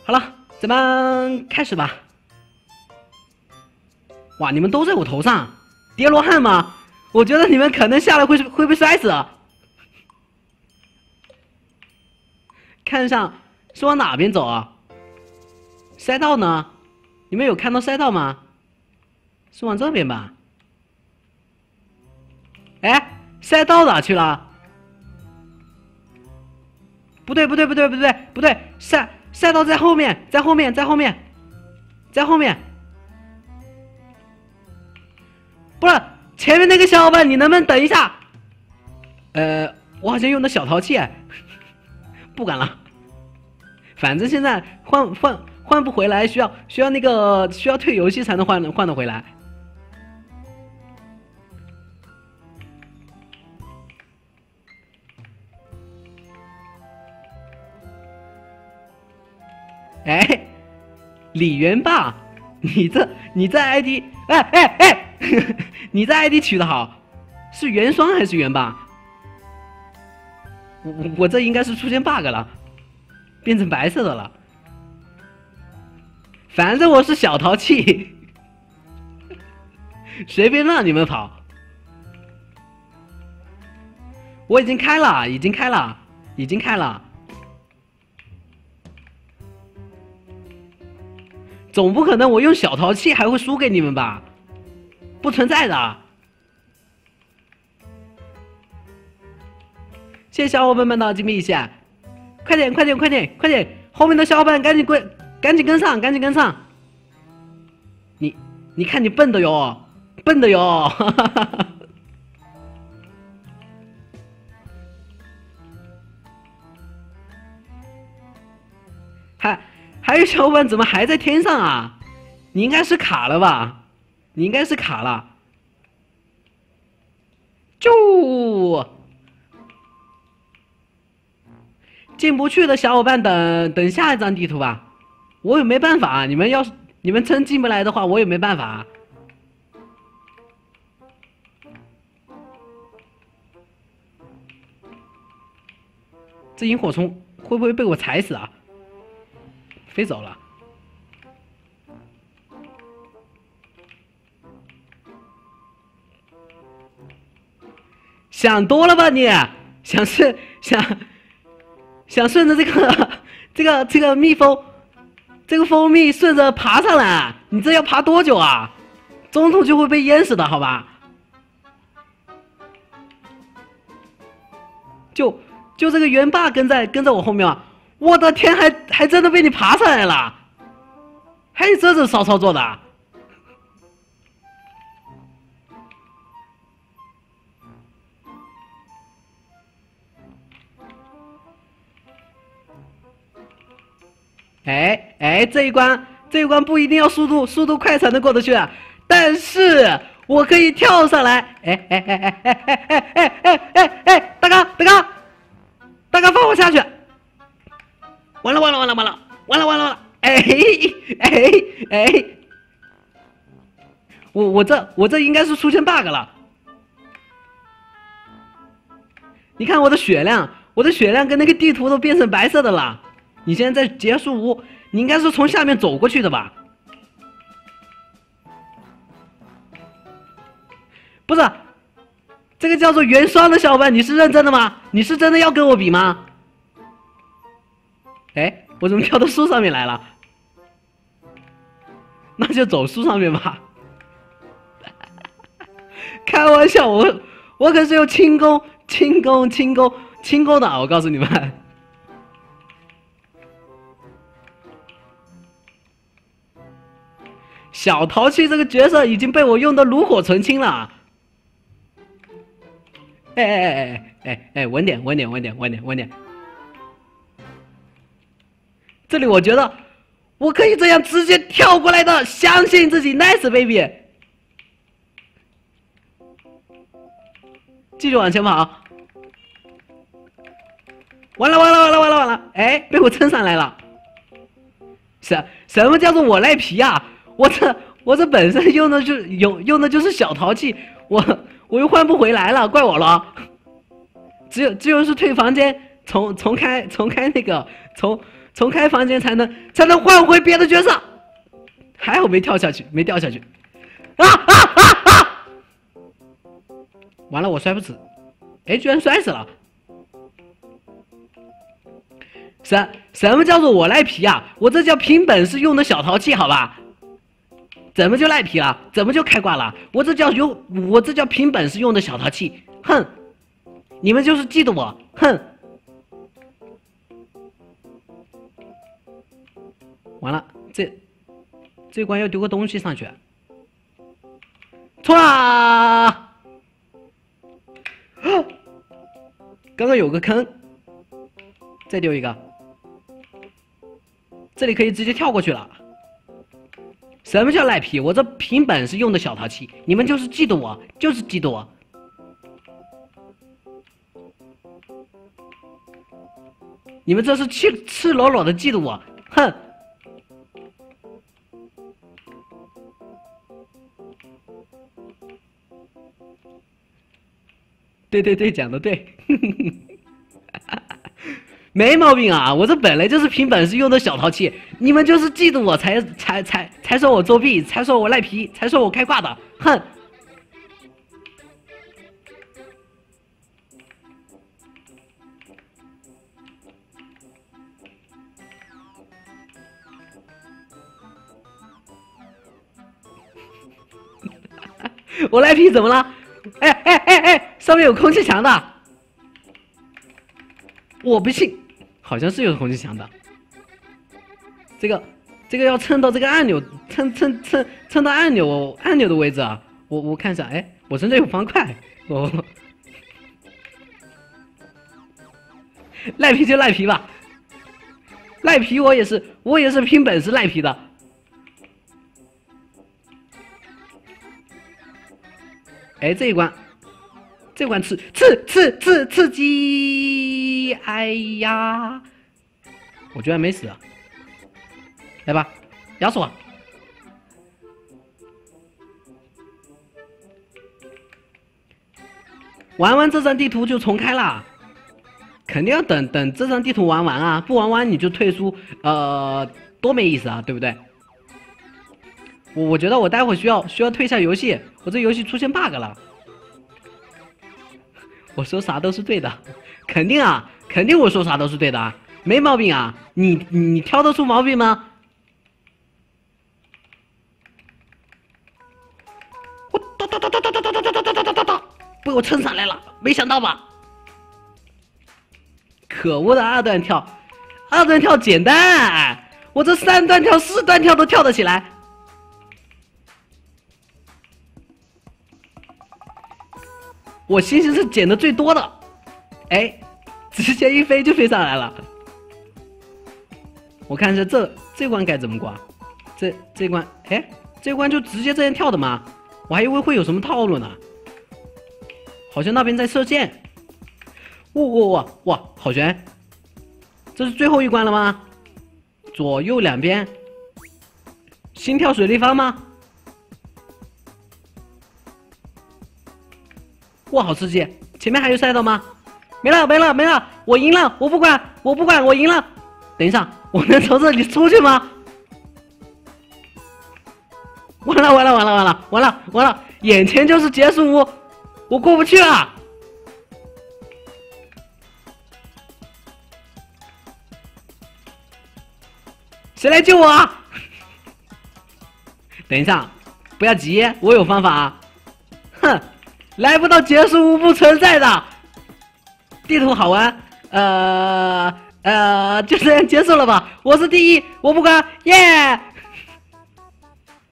好了，咱们开始吧。哇，你们都在我头上，叠罗汉吗？我觉得你们可能下来会被摔死。看上是往哪边走啊？赛道呢？你们有看到赛道吗？是往这边吧？哎，赛道哪去了？不对，赛道在后面，在后面。不是，前面那个小伙伴，你能不能等一下？我好像用的小淘气，不管了，反正现在换不回来，需要退游戏才能换得回来。哎，李元霸，你这 ID， 你这 ID 取得好，是元双还是元霸？我这应该是出现 bug 了，变成白色的了。反正我是小淘气，随便让你们跑。我已经开了。总不可能我用小淘气还会输给你们吧？不存在的。谢谢小伙伴们的金币一下，快点！后面的小伙伴赶紧跟上！你看你笨的哟！还有小伙伴怎么还在天上啊？你应该是卡了吧？就进不去的小伙伴等下一张地图吧。我也没办法，你们真进不来的话，我也没办法。这萤火虫会不会被我踩死啊？飞走了。想多了吧你？想顺着这个蜜蜂，这个蜂蜜顺着爬上来，你这要爬多久啊？中途就会被淹死的，好吧？就这个元霸跟在我后面啊！我的天，还真的被你爬上来了，还有这种骚操作的。哎，这一关不一定要速度快才能过得去啊，但是我可以跳上来。大哥放我下去！完了！我这应该是出现 bug 了。你看我的血量跟那个地图都变成白色的了。你现在在结束屋，你应该是从下面走过去的吧？不是，这个叫做元双的小伙伴，你是认真的吗？你是真的要跟我比吗？哎，我怎么跳到树上面来了？那就走树上面吧。开玩笑，我可是有轻功的，我告诉你们。小淘气这个角色已经被我用的炉火纯青了。稳点。这里我觉得我可以这样直接跳过来的，相信自己 ，nice baby。继续往前跑。完了！哎，被我撑上来了。什么叫做我赖皮啊？我这本身用的就是小淘气，我又换不回来了，怪我了。只有是退房间重开那个重开房间才能换回别的角色。还好没跳下去，没掉下去。完了，我摔不死。哎，居然摔死了。什么叫做我赖皮啊？我这叫凭本事用的小淘气，好吧？怎么就赖皮了？怎么就开挂了？我这叫凭本事用的小淘气。哼！你们就是嫉妒我。哼！完了，这关要丢个东西上去。错啦！刚刚有个坑，再丢一个。这里可以直接跳过去了。什么叫赖皮？我这凭本事用的小淘气，你们就是嫉妒我，就是嫉妒我。你们这是赤裸裸的嫉妒我，哼！对，讲的对，没毛病啊！我这本来就是凭本事用的小淘气，你们就是嫉妒我才说我作弊，才说我赖皮，才说我开挂的，哼！我赖皮怎么了？哎，上面有空气墙的，我不信，好像是有空气墙的。这个要蹭到这个按钮，蹭到按钮的位置啊！我看一下，哎，我身上有方块，赖皮就赖皮吧，赖皮我也是凭本事赖皮的。哎，这一关刺激！哎呀，我居然没死啊！来吧，压死我！玩完这张地图就重开啦，肯定要等这张地图玩完啊！不玩完你就退出，多没意思啊，对不对？我觉得我待会需要退下游戏，我这游戏出现 bug 了。我说啥都是对的，肯定啊，肯定我说啥都是对的啊，没毛病啊！你挑得出毛病吗？我哒，被我撑上来了，没想到吧？可恶的二段跳，二段跳简单，我这3段跳、4段跳都跳得起来。我星星是捡的最多的，哎，直接一飞就飞上来了。我看一下这关该怎么过？这关，哎，这关就直接这样跳的吗？我还以为会有什么套路呢。好像那边在射箭。哇，好悬！这是最后一关了吗？左右两边，心跳水立方吗？哇，好刺激！前面还有赛道吗？没了，我赢了！我不管，我赢了！等一下，我能从这里出去吗？完了！眼前就是结束屋，我过不去了！谁来救我啊？等一下，不要急，我有方法。哼！来不到结束屋不存在的，地图好玩，就这样结束了吧。我是第一，我不管，耶！